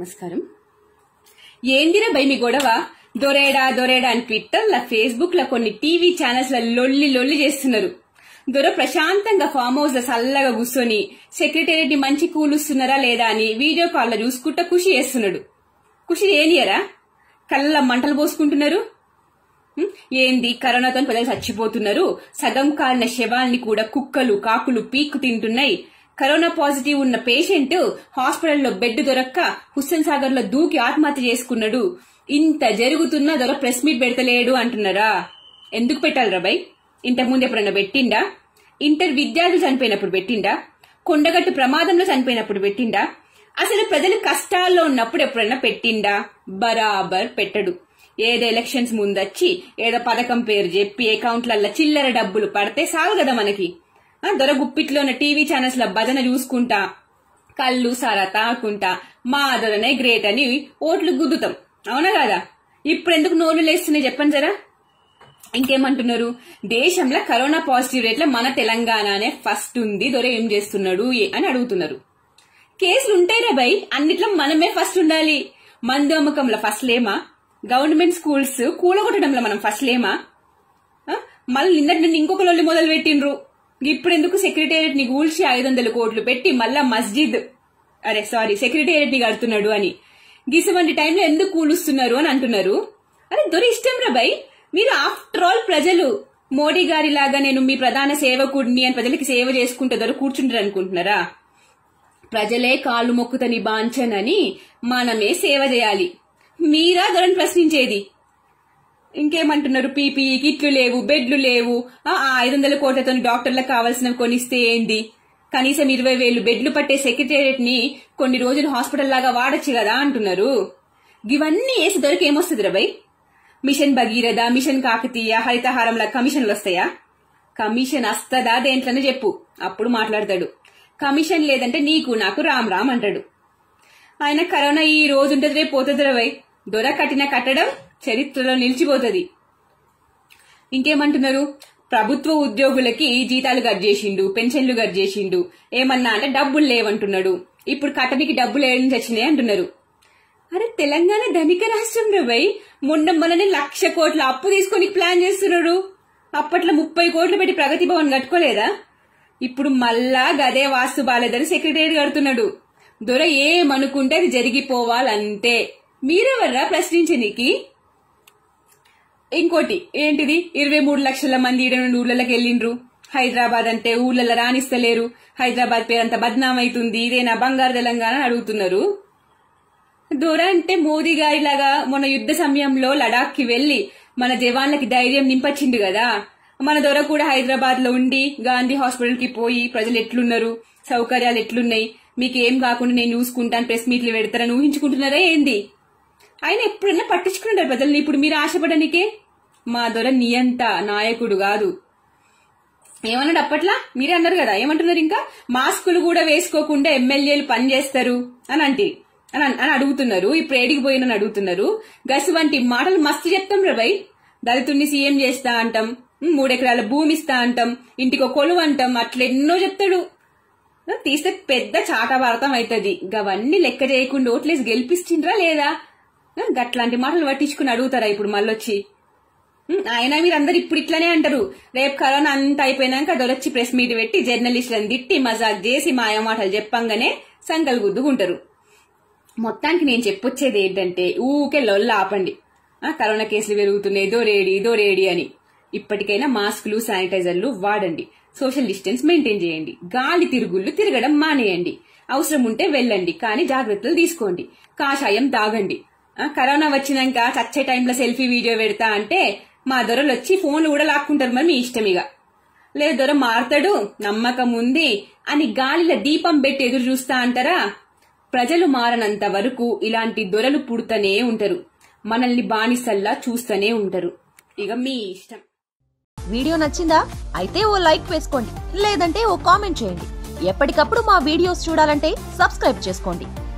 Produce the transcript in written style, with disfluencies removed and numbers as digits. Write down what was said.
నమస్కారం. ఏందిరా బై మీ గొడవ? దొరేడా దొరేడా అని ట్విట్టర్ల, ఫేస్బుక్ ల కొన్ని టీవీ ఛానల్స్ ల లొల్లి చేస్తున్నారు. దొర ప్రశాంతంగా ఫామ్ హౌస్ లో సల్లగా కూర్చొని సెక్రటేరియట్ ని మంచి కూలుస్తున్నారా లేదా అని వీడియో కాల్ లో చూసుకుంటా ఖుషి చేస్తున్నాడు. ఖుషి ఏనియరా? కళ్ళ మంటలు పోసుకుంటున్నారు. ఏంది కరోనాతో ప్రజలు చచ్చిపోతున్నారు, సగం కాలిన శవాల్ని కూడా కుక్కలు కాకులు పీక్కు తింటున్నాయి. కరోనా పాజిటివ్ ఉన్న పేషెంట్ హాస్పిటల్లో బెడ్ దొరక్క హుస్సేన్ సాగర్ లో దూకి ఆత్మహత్య చేసుకున్నాడు. ఇంత జరుగుతున్నా దొర ప్రెస్ మీట్ పెడతలేడు అంటున్నారా? ఎందుకు పెట్టాలి రాబాయ్? ఇంతకుముందు ఎప్పుడన్నా పెట్టిండా? ఇంటర్ విద్యార్థులు చనిపోయినప్పుడు పెట్టిండా? కొండగట్టు ప్రమాదంలో చనిపోయినప్పుడు పెట్టిండా? అసలు ప్రజలు కష్టాల్లో ఉన్నప్పుడు ఎప్పుడన్నా పెట్టిండా? బరాబర్ పెట్టడు. ఏదో ఎలక్షన్స్ ముందొచ్చి ఏదో పథకం పేరు చెప్పి అకౌంట్లల్లో చిల్లర డబ్బులు పడితే సాగు కదా మనకి. దొర గుప్పిట్లో ఉన్న టీవీ ఛానల్స్ లో భజన చూసుకుంటా కళ్ళు సారా తాకుంటా మా దొరనే గ్రేట్ అని ఓట్లు గుద్దుతాం, అవునా కాదా? ఇప్పుడు ఎందుకు నోళ్లు లేస్తున్నాయి చెప్పండి జరా. ఇంకేమంటున్నారు? దేశంలో కరోనా పాజిటివ్ రేట్ల మన తెలంగాణనే ఫస్ట్ ఉంది, దొర ఏం చేస్తున్నాడు అని అడుగుతున్నారు. కేసులు ఉంటాయిరా బై, అన్నిట్లో మనమే ఫస్ట్ ఉండాలి. మందు అమ్మకంలో ఫస్ట్ లేమా? గవర్నమెంట్ స్కూల్స్ కూలగొట్టడంలో మనం ఫస్ట్ లేమా? మళ్ళీ నిన్నటి నుండి ఇంకొక లొల్లి మొదలు పెట్టిండ్రు. ఇప్పుడు ఎందుకు సెక్రటేరియట్ ని కూల్చి 500 కోట్లు పెట్టి మళ్ళా సెక్రటేరియట్ ని కడుతున్నాడు అని గిసవంటి టైంలో ఎందుకు కూలుస్తున్నారు అని అంటున్నారు. అరే దొరి ఇష్టం రా బై, మీరు ఆఫ్టర్ ఆల్ ప్రజలు. మోడీ గారి లాగా నేను మీ ప్రధాన సేవకుడిని అని ప్రజలకి సేవ చేసుకుంటే దొర కూర్చుంటారు అనుకుంటున్నారా? ప్రజలే కాళ్ళు మొక్కుతని బాంచనని మనమే సేవ చేయాలి. మీరా దొరని ప్రశ్నించేది? ఇంకేమంటున్నారు? పీపీఈ కిట్లు లేవు, బెడ్లు లేవు, 500 కోట్లతో డాక్టర్లకు కావాల్సినవి కొనిస్తే ఏంది? కనీసం 20,000 బెడ్లు పట్టే సెక్రటేరియట్ ని కొన్ని రోజులు హాస్పిటల్ లాగా వాడచ్చు కదా అంటున్నారు. ఇవన్నీ వేసి దొరికి ఏమొస్తుంది రా బై? మిషన్ భగీరథ, మిషన్ కాకతీయ, హరితహారంలా కమిషన్లు వస్తాయా? కమిషన్ వస్తదా దేంట్లోనే చెప్పు, అప్పుడు మాట్లాడతాడు. కమిషన్ లేదంటే నీకు నాకు రామ్ రామ్ అంటాడు. ఆయన కరోనా ఈ రోజు ఉంటుంది రేపు పోతుంది రా బై. దొర కట్టిన కట్టడం చరిత్రలో నిలిచిపోతుంది. ఇంకేమంటున్నారు? ప్రభుత్వ ఉద్యోగులకి జీతాలు గర్జేసిండు, పెన్షన్లు గర్జేసిండు, ఏమన్నా అంటే డబ్బులు లేవంటున్నాడు. ఇప్పుడు కట్టనికి డబ్బులు ఏడు నుంచి వచ్చినాయి అంటున్నారు. అరే తెలంగాణ ధనిక రాష్ట్రం రా బై, మొన్ననే 1,00,000 కోట్ల అప్పు తీసుకొని ప్లాన్ చేస్తున్నాడు. అప్పట్లో 30 కోట్లు పెట్టి ప్రగతి భవన్ కట్టుకోలేదా? ఇప్పుడు మళ్ళా గదే వాస్తు బాలేదని సెక్రటేరియట్ కడుతున్నాడు. దొర ఏమనుకుంటే అది జరిగిపోవాలంతే. మీరెవర్రా ప్రశ్నించనీకి? ఇంకోటి ఏంటిది? 23 లక్షల మంది ఈడ నుండి ఊర్లలోకి వెళ్లిండ్రు. హైదరాబాద్ అంటే ఊర్లలో రాణిస్తలేరు, హైదరాబాద్ పేరంతా బద్నామైతుంది, ఇదేనా బంగారు తెలంగాణ అని అడుగుతున్నారు. దొర అంటే మోదీ గారిలాగా మొన్న యుద్ధ సమయంలో లడాక్ కి వెళ్లి మన జవాన్లకి ధైర్యం నింపచ్చిండు కదా. మన దొర కూడా హైదరాబాద్ లో ఉండి గాంధీ హాస్పిటల్ కి పోయి ప్రజలు ఎట్లున్నారు, సౌకర్యాలు ఎట్లున్నాయి, మీకేం కాకుండా నేను చూసుకుంటాను, ప్రెస్ మీట్లు పెడతారని ఊహించుకుంటున్నారా ఏంది? ఆయన ఎప్పుడన్నా పట్టించుకుంటారు ప్రజల్ని. ఇప్పుడు మీరు ఆశపడనికే? మా దొర నియంత నాయకుడు కాదు. ఏమన్నాడు అప్పట్లా? మీరే అన్నారు కదా. ఏమంటున్నారు? ఇంకా మాస్కులు కూడా వేసుకోకుండా ఎమ్మెల్యేలు పనిచేస్తారు అని అడుగుతున్నారు. ఇప్పుడు ఏడికి పోయినని అడుగుతున్నారు. గసువంటి మాటలు మస్తు చెప్తాం రా బై. దళితుడిని సీఎం చేస్తా అంటాం, 3 ఎకరాల భూమి ఇస్తా అంటాం, ఇంటికో కొలువు అంటాం, అట్లెన్నో చెప్తాడు. తీస్తే పెద్ద చాటభారతం అవుతుంది. గవన్నీ లెక్క చేయకుండా ఓట్లేసి గెలిపిస్తుండ్రా లేదా? గట్లాంటి మాటలు పట్టించుకుని అడుగుతారా ఇప్పుడు మళ్ళొచ్చి? ఆయన మీరందరు ఇప్పుడు ఇట్లనే అంటారు. రేపు కరోనా అంతా అయిపోయినాక దొరొచ్చి ప్రెస్ మీట్ పెట్టి జర్నలిస్టులను తిట్టి మజాక్ చేసి మాయ మాటలు చెప్పంగానే సంకలు గుద్దుకుంటారు. మొత్తానికి నేను చెప్పొచ్చేది ఏంటంటే ఊకే లొల్ల ఆపండి. కరోనా కేసులు పెరుగుతున్నాయి, దోరేడి అని. ఇప్పటికైనా మాస్కులు, శానిటైజర్లు వాడండి, సోషల్ డిస్టెన్స్ మెయింటైన్ చేయండి, గాలి తిరుగుళ్ళు తిరగడం మానేయండి, అవసరం ఉంటే వెళ్ళండి కానీ జాగ్రత్తలు తీసుకోండి, కాషాయం తాగండి. కరోనా వచ్చినాక చచ్చే టైంలో సెల్ఫీ వీడియో పెడతా అంటే మా దొరలు వచ్చి ఫోన్లు కూడా లాక్కుంటారు. మరి మీ ఇష్టం ఇక. లేదు దొర మారతాడు, నమ్మకం ఉంది అని గాలిలో దీపం పెట్టి ఎదురు చూస్తా అంటారా? ప్రజలు మారనంత వరకు ఇలాంటి దొరలు పుడుతూనే ఉంటారు, మనల్ని బానిసల్లా చూస్తూనే ఉంటారు. ఇక మీ ఇష్టం. వీడియో నచ్చిందా? అయితే ఓ లైక్ వేసుకోండి, లేదంటే ఓ కామెంట్ చేయండి. ఎప్పటికప్పుడు మా వీడియోస్ చూడాలంటే సబ్స్క్రైబ్ చేసుకోండి.